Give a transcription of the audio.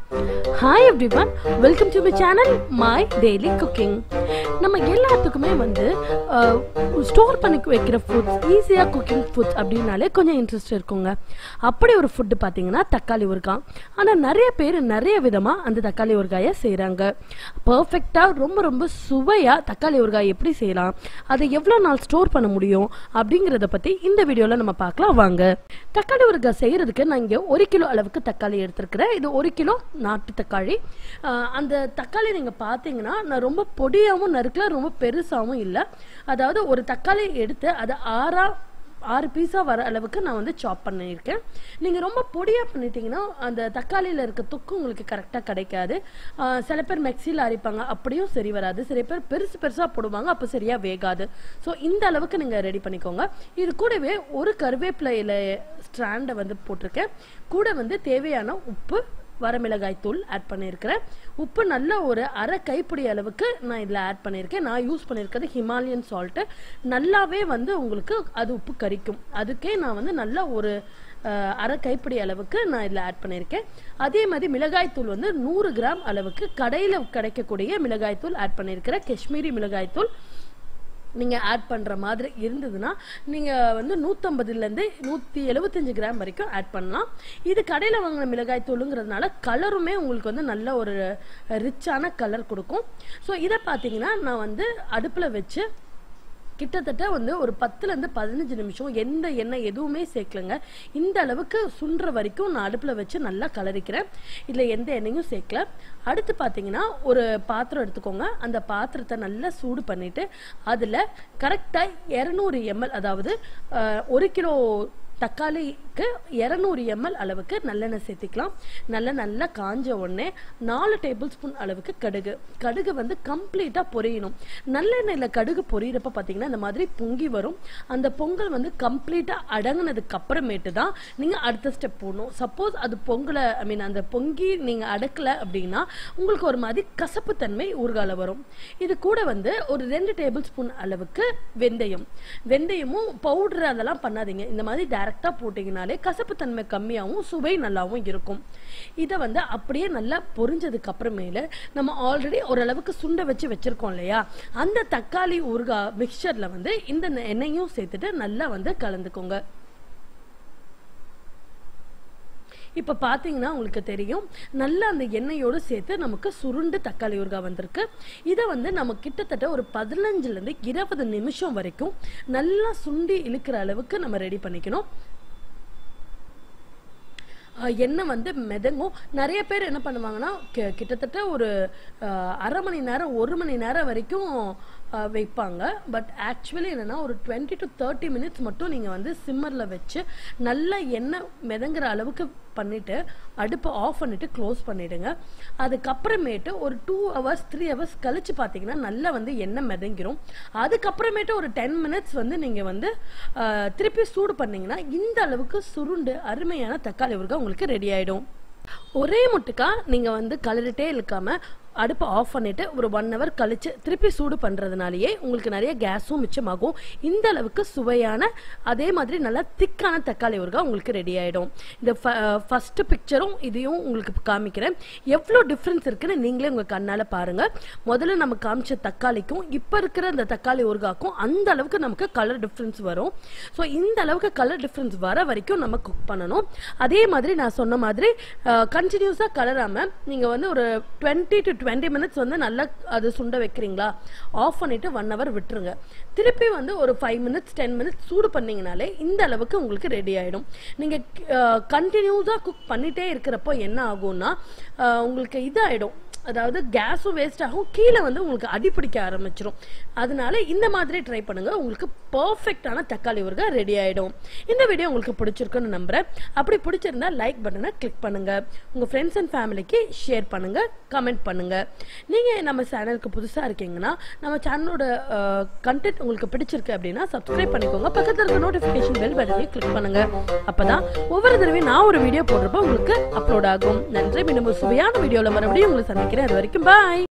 Hi everyone, welcome to my channel My Daily Cooking. நம்ம எல்லாத்துக்குமே வந்து ஸ்டோர் பண்ணி வைக்கிற ஃபுட்ஸ், ஈஸியாக குக்கிங் ஃபுட்ஸ் அப்படின்னாலே கொஞ்சம் இன்ட்ரெஸ்ட் இருக்குங்க. அப்படி ஒரு ஃபுட்டு பார்த்தீங்கன்னா தக்காளி ஊறுகாய். ஆனால் நிறைய பேர் நிறைய விதமாக அந்த தக்காளி ஊறுகாயை செய்கிறாங்க. பர்ஃபெக்டாக ரொம்ப ரொம்ப சுவையாக தக்காளி ஊறுகாய் எப்படி செய்யலாம், அதை எவ்வளோ நாள் ஸ்டோர் பண்ண முடியும் அப்படிங்கிறத பற்றி இந்த வீடியோவில் நம்ம பார்க்கலாம் வாங்க. தக்காளி ஊறுகாய் செய்கிறதுக்கு நான் இங்கே 1 கிலோ அளவுக்கு தக்காளி எடுத்துருக்கிறேன். இது 1 கிலோ நாட்டு தக்காளி. அந்த தக்காளி நீங்கள் பார்த்தீங்கன்னா நான் ரொம்ப பொடியாகவும் நறுக்கல, ரொம்ப பெருசாகவும் இல்லை. அதாவது ஒரு தக்காளி எடுத்து அதை 6 பீஸாக வர அளவுக்கு நான் வந்து சாப் பண்ணியிருக்கேன். நீங்கள் ரொம்ப பொடியாக பண்ணிட்டீங்கன்னா அந்த தக்காளியில் இருக்க தொக்கு உங்களுக்கு கரெக்டாக கிடைக்காது. சில பேர் மிக்ஸியில் அரைப்பாங்க, அப்படியும் சரி வராது. சில பேர் பெருசாக போடுவாங்க, அப்போ சரியாக வேகாது. ஸோ இந்த அளவுக்கு நீங்கள் ரெடி பண்ணிக்கோங்க. இது கூடவே ஒரு கருவேப்பிலையில் ஸ்ட்ராண்டை வந்து போட்டிருக்கேன். கூட வந்து தேவையான உப்பு, வரமிளகாய் தூள் ஆட் பண்ணியிருக்கிறேன். உப்பு நல்ல ஒரு அரை கைப்பிடி அளவுக்கு நான் இதில் ஆட் பண்ணியிருக்கேன். நான் யூஸ் பண்ணியிருக்கிறது ஹிமாலயன் சால்ட்டு. நல்லாவே வந்து உங்களுக்கு அது உப்பு கரிக்கும். அதுக்கே நான் வந்து நல்ல ஒரு அரை கைப்பிடி அளவுக்கு நான் இதில் ஆட் பண்ணியிருக்கேன். அதே மாதிரி மிளகாய் தூள் வந்து 100 கிராம் அளவுக்கு கடையில் கிடைக்கக்கூடிய மிளகாய் தூள் ஆட் பண்ணியிருக்கிறேன். காஷ்மீரி மிளகாய் தூள் நீங்கள் ஆட் பண்ணுற மாதிரி இருந்ததுன்னா நீங்கள் வந்து 150லேருந்து 175 கிராம் வரைக்கும் ஆட் பண்ணலாம். இது கடையில் வாங்கின மிளகாய் தூளுங்கிறதுனால கலருமே உங்களுக்கு வந்து நல்ல ஒரு ரிச்சான கலர் கொடுக்கும். ஸோ இதை பார்த்தீங்கன்னா நான் வந்து அடுப்பில் வச்சு கிட்டத்தட்ட வந்து ஒரு 10லேருந்து 15 நிமிஷம் எந்த எண்ணெய் எதுவுமே சேர்க்கலங்க. இந்த அளவுக்கு சுண்டுற வரைக்கும் நான் அடுப்பில் வச்சு நல்லா கலரிக்கிறேன். இதில் எந்த எண்ணெயும் சேர்க்கல. அடுத்து பார்த்தீங்கன்னா ஒரு பாத்திரம் எடுத்துக்கோங்க. அந்த பாத்திரத்தை நல்லா சூடு பண்ணிவிட்டு அதில் கரெக்டாக 200 ml, அதாவது 1 கிலோ தக்காளிக்கு 200 ml அளவுக்கு நல்லெண்ணெய் சேர்த்திக்கலாம். நல்லா காஞ்ச உடனே 4 டேபிள் ஸ்பூன் அளவுக்கு கடுகு வந்து கம்ப்ளீட்டாக பொரியணும். நல்லெண்ணெயில் கடுகு பொரியிறப்ப பார்த்தீங்கன்னா இந்த மாதிரி பொங்கி வரும். அந்த பொங்கல் வந்து கம்ப்ளீட்டாக அடங்கினதுக்கு அப்புறமேட்டு தான் நீங்கள் அடுத்த ஸ்டெப் போடணும். சப்போஸ் அது பொங்கலை அந்த பொங்கி நீங்கள் அடக்கலை அப்படின்னா உங்களுக்கு ஒரு மாதிரி கசப்பு தன்மை ஊறுகால வரும். இது கூட வந்து ஒரு 2 டேபிள் ஸ்பூன் அளவுக்கு வெந்தயமும் பவுடர் அதெல்லாம் பண்ணாதீங்க. இந்த மாதிரி டைரக்டா போட்டீங்கனாலே கசப்பு தன்மை கம்மியாகவும் சுவை நல்லாவும் இருக்கும். இதை வந்து அப்படியே நல்லா பொரிஞ்சதுக்கு அப்புறமேல நம்ம ஆல்ரெடி ஓரளவுக்கு சுண்ட வச்சிருக்கோம் இல்லையா, அந்த தக்காளி ஊறுகாய் மிக்சர்ல வந்து இந்த எண்ணெயும் சேர்த்துட்டு நல்லா வந்து கலந்துக்கோங்க. இப்போ பார்த்தீங்கன்னா உங்களுக்கு தெரியும், நல்லா அந்த எண்ணெயோடு சேர்த்து நமக்கு சுருண்டு தக்காளி ஊறுகாய் வந்திருக்கு. இதை வந்து நம்ம கிட்டத்தட்ட ஒரு 15லேருந்து 20 நிமிஷம் வரைக்கும் நல்லா சுண்டி இழுக்கிற அளவுக்கு நம்ம ரெடி பண்ணிக்கணும். எண்ணெய் வந்து மிதங்கும். நிறைய பேர் என்ன பண்ணுவாங்கன்னா கிட்டத்தட்ட ஒரு அரை மணி நேரம் 1 மணி நேரம் வரைக்கும் வைப்பாங்க. பட் ஆக்சுவலி என்னன்னா ஒரு 20 to 30 மினிட்ஸ் மட்டும் நீங்கள் வந்து சிம்மரில் வச்சு நல்லா எண்ணெய் மிதங்குற அளவுக்கு பண்ணிவிட்டு அடுப்பை ஆஃப் பண்ணிவிட்டு க்ளோஸ் பண்ணிவிடுங்க. அதுக்கப்புறமேட்டு ஒரு 2 hours 3 hours கழிச்சு பார்த்தீங்கன்னா நல்லா வந்து எண்ணெய் மிதங்கிரும். அதுக்கப்புறமேட்டு ஒரு 10 மினிட்ஸ் வந்து நீங்கள் வந்து திருப்பி சூடு பண்ணிங்கன்னா இந்த அளவுக்கு சுருண்டு அருமையான தக்காளி ஊறுகாய் உங்களுக்கு ரெடி ஆகிடும். ஒரே முட்டுக்கா நீங்கள் வந்து கலரிட்டே இழுக்காமல் அடுப்பை ஆஃப் பண்ணிவிட்டு ஒரு 1 hour கழிச்சு திருப்பி சூடு பண்ணுறதுனாலேயே உங்களுக்கு நிறைய கேஸும் மிச்சமாகும். இந்த அளவுக்கு சுவையான அதே மாதிரி நல்லா திக்கான தக்காளி ஊறுகாய் உங்களுக்கு ரெடி ஆகிடும். இந்த ஃபஸ்ட்டு பிக்சரும் இதையும் உங்களுக்கு காமிக்கிறேன். எவ்வளோ டிஃப்ரென்ஸ் இருக்குன்னு நீங்களே உங்கள் கண்ணால் பாருங்கள். முதல்ல நம்ம காமிச்ச தக்காளிக்கும் இப்போ இருக்கிற இந்த தக்காளி ஊறுகாய்க்கும் அந்த அளவுக்கு நமக்கு கலர் டிஃப்ரென்ஸ் வரும். ஸோ இந்த அளவுக்கு கலர் டிஃப்ரென்ஸ் வர வரைக்கும் நம்ம குக் பண்ணணும். அதே மாதிரி நான் சொன்ன மாதிரி கண்டினியூஸாக கலராமல் நீங்கள் வந்து ஒரு 20 to 20 மினிட்ஸ் வந்து நல்லா அது சுண்ட வைக்கிறீங்களா, ஆஃப் பண்ணிட்டு 1 hour விட்டுருங்க. திருப்பி வந்து ஒரு 5 மினிட்ஸ் 10 மினிட்ஸ் சூடு பண்ணீங்கனாலே இந்த அளவுக்கு உங்களுக்கு ரெடி ஆகிடும். நீங்கள் கண்டினியூஸாக குக் பண்ணிட்டே இருக்கிறப்போ என்ன ஆகும்னா உங்களுக்கு இதாகிடும், அதாவது கேஸும் வேஸ்ட் ஆகும், கீழே வந்து உங்களுக்கு அடிப்பிடிக்க ஆரம்பிச்சிடும். அதனால இந்த மாதிரி ட்ரை பண்ணுங்க, உங்களுக்கு பர்ஃபெக்டான தக்காளி ஊறுகாய் ரெடி ஆகிடும். இந்த வீடியோ உங்களுக்கு பிடிச்சிருக்குன்னு நம்புறேன். அப்படி பிடிச்சிருந்தா லைக் பட்டனை கிளிக் பண்ணுங்க, உங்க ஃப்ரெண்ட்ஸ் அண்ட் ஃபேமிலிக்கு ஷேர் பண்ணுங்க, கமெண்ட் பண்ணுங்க. நீங்க நம்ம சேனலுக்கு புதுசா இருக்கீங்கன்னா நம்ம சேனலோட கண்டென்ட் உங்களுக்கு பிடிச்சிருக்கு அப்படின்னா சப்ஸ்கிரைப் பண்ணிக்கோங்க. பக்கத்தில் இருக்க நோட்டிஃபிகேஷன் பெல் பட்டனையும் கிளிக் பண்ணுங்க. அப்பதான் ஒவ்வொரு தடவையும் நான் ஒரு வீடியோ போடுறப்ப உங்களுக்கு அப்லோட் ஆகும். நன்றி. மீண்டும் ஒரு சுவையான வீடியோல மறுபடியும் உங்களை சந்திக்கிறேன். அது வரைக்கும் பாய்.